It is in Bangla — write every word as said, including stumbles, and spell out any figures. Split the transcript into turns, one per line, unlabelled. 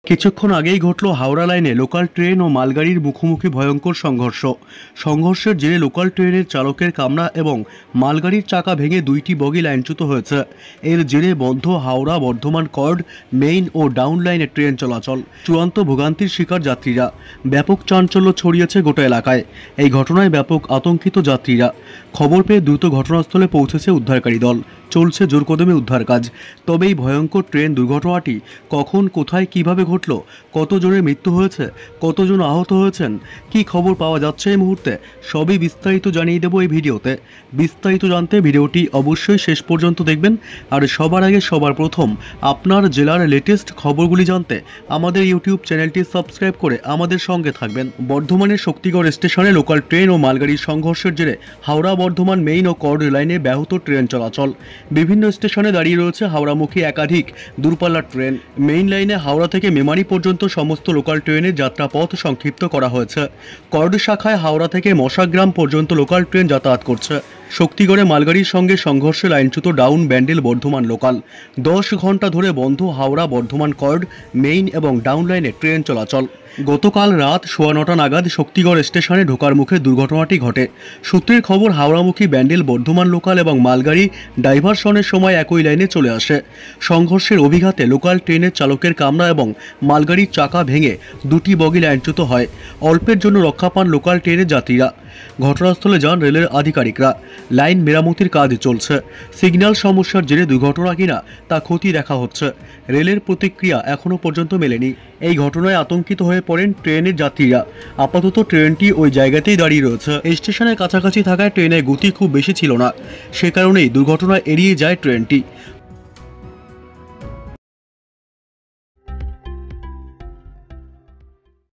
কিছুক্ষণ আগেই ঘটল হাওড়া লাইনে লোকাল ট্রেন ও মালগাড়ির মুখোমুখি ভয়ঙ্কর সংঘর্ষ। সংঘর্ষের জেরে লোকাল ট্রেনের চালকের কামরা এবং মালগাড়ির চাকা ভেঙে দুইটি বগি লাইনচ্যুত হয়েছে। এর জেরে বন্ধ হাওড়া বর্ধমান কর্ড, মেইন ও ডাউন লাইনে ট্রেন চলাচল। চূড়ান্ত ভোগান্তির শিকার যাত্রীরা। ব্যাপক চাঞ্চল্য ছড়িয়েছে গোটা এলাকায়। এই ঘটনায় ব্যাপক আতঙ্কিত যাত্রীরা। খবর পেয়ে দ্রুত ঘটনাস্থলে পৌঁছেছে উদ্ধারকারী দল। চলছে জোরকদমে উদ্ধার কাজ। তবে এই ভয়ঙ্কর ট্রেন দুর্ঘটনাটি কখন, কোথায়, কিভাবে ঘটল, কতজনের মৃত্যু হয়েছে, কতজন আহত হয়েছেন, কি খবর পাওয়া যাচ্ছে এই মুহূর্তে, সবই বিস্তারিত জানিয়ে দেব এই ভিডিওতে। বিস্তারিত জানতে ভিডিওটি অবশ্যই শেষ পর্যন্ত দেখবেন। আর সবার আগে সবার প্রথম আপনার জেলার লেটেস্ট খবরগুলি জানতে আমাদের ইউটিউব চ্যানেলটি সাবস্ক্রাইব করে আমাদের সঙ্গে থাকবেন। বর্ধমানের শক্তিগড় স্টেশনে লোকাল ট্রেন ও মালগাড়ির সংঘর্ষের জেরে হাওড়া বর্ধমান মেইন ও কর্ড লাইনে ব্যাহত ট্রেন চলাচল। বিভিন্ন স্টেশনে দাঁড়িয়ে রয়েছে হাওড়ামুখী একাধিক দূরপাল্লার ট্রেন। মেইন লাইনে হাওড়া থেকে মেমারি পর্যন্ত সমস্ত লোকাল ট্রেনের যাত্রাপথ সংক্ষিপ্ত করা হয়েছে। কর্ড শাখায় হাওড়া থেকে মশাগ্রাম পর্যন্ত লোকাল ট্রেন যাতায়াত করছে। শক্তিগড়ে মালগাড়ির সঙ্গে সংঘর্ষে লাইনচ্যুত ডাউন ব্যান্ডেল বর্ধমান লোকাল। দশ ঘন্টা ধরে বন্ধ হাওড়া বর্ধমান কর্ড, মেইন এবং ডাউন লাইনে ট্রেন চলাচল। গতকাল রাত সোয়া নটা নাগাদ শক্তিগড় স্টেশনে ঢোকার মুখে দুর্ঘটনাটি ঘটে। সূত্রের খবর, হাওড়ামুখী ব্যান্ডেল বর্ধমান লোকাল এবং মালগাড়ি ডাইভারশনের সময় একই লাইনে চলে আসে। সংঘর্ষের অভিঘাতে লোকাল ট্রেনের চালকের কামরা এবং মালগাড়ির চাকা ভেঙে দুটি বগি লাইনচ্যুত হয়। অল্পের জন্য রক্ষা পান লোকাল ট্রেনের যাত্রীরা। ঘটনাস্থলে যান রেলের আধিকারিকরা। লাইন মেরামতির কাজ চলছে। সিগন্যাল সমস্যার জেরে দুর্ঘটনা কিনা তা খতিয়ে দেখা হচ্ছে। রেলের প্রতিক্রিয়া এখনও পর্যন্ত মেলেনি। এই ঘটনায় আতঙ্কিত হয়ে পড়েন ট্রেনের যাত্রীরা। আপাতত ট্রেনটি ওই জায়গাতেই দাঁড়িয়ে রয়েছে। স্টেশনের কাছাকাছি থাকায় ট্রেনের গতি খুব বেশি ছিল না, সে কারণেই দুর্ঘটনা এড়িয়ে যায় ট্রেনটি।